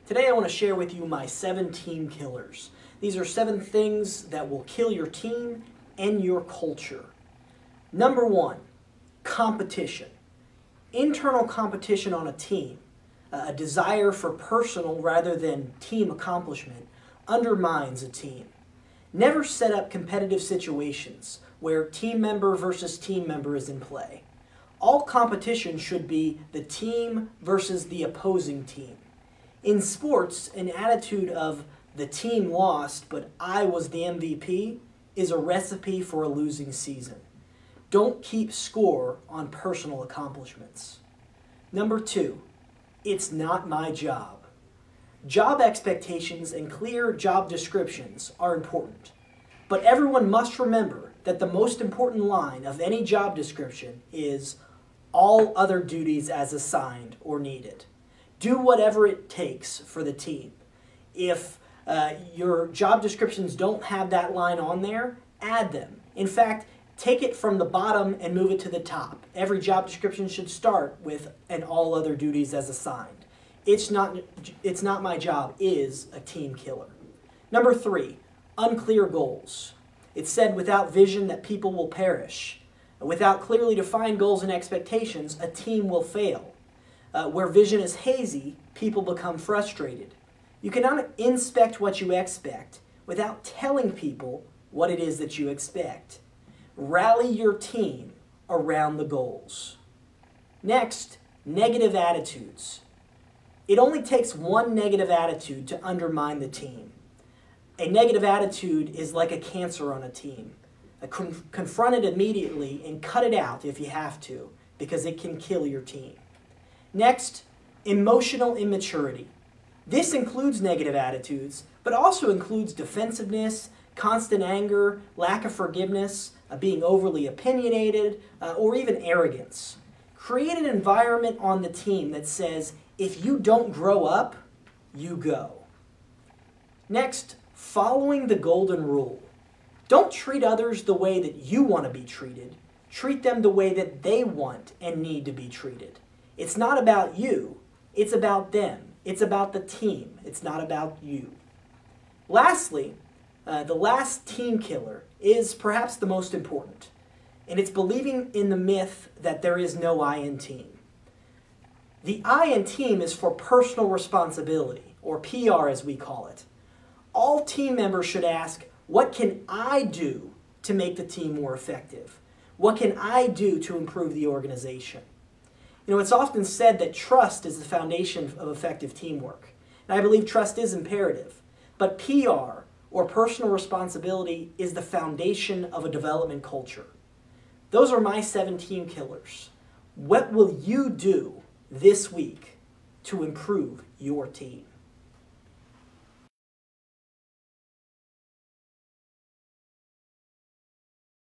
Today I want to share with you my 7 team killers. These are 7 things that will kill your team and your culture. Number 1, competition. Internal competition on a team, a desire for personal rather than team accomplishment, undermines a team. Never set up competitive situations where team member versus team member is in play. All competition should be the team versus the opposing team. In sports, an attitude of the team lost but I was the MVP is a recipe for a losing season. Don't keep score on personal accomplishments. Number 2, it's not my job. Job expectations and clear job descriptions are important, but everyone must remember that the most important line of any job description is all other duties as assigned or needed. Do whatever it takes for the team. If your job descriptions don't have that line on there, add them. In fact, take it from the bottom and move it to the top. Every job description should start with an all other duties as assigned. It's not my job is a team killer. Number 3, unclear goals. It's said without vision that people will perish. Without clearly defined goals and expectations, a team will fail. Where vision is hazy, people become frustrated. You cannot inspect what you expect without telling people what it is that you expect. Rally your team around the goals. Next, negative attitudes. It only takes one negative attitude to undermine the team. A negative attitude is like a cancer on a team. Confront it immediately and cut it out if you have to, because it can kill your team. Next, emotional immaturity. This includes negative attitudes, but also includes defensiveness, constant anger, lack of forgiveness, being overly opinionated, or even arrogance. Create an environment on the team that says, if you don't grow up, you go. Next, following the golden rule. Don't treat others the way that you want to be treated. Treat them the way that they want and need to be treated. It's not about you. It's about them. It's about the team. It's not about you. Lastly, the last team killer is perhaps the most important, and it's believing in the myth that there is no I in team. The I in team is for personal responsibility, or PR as we call it. All team members should ask, what can I do to make the team more effective? What can I do to improve the organization? You know, it's often said that trust is the foundation of effective teamwork. And I believe trust is imperative. But PR, or personal responsibility, is the foundation of a development culture. Those are my 7 team killers. What will you do this week to improve your team?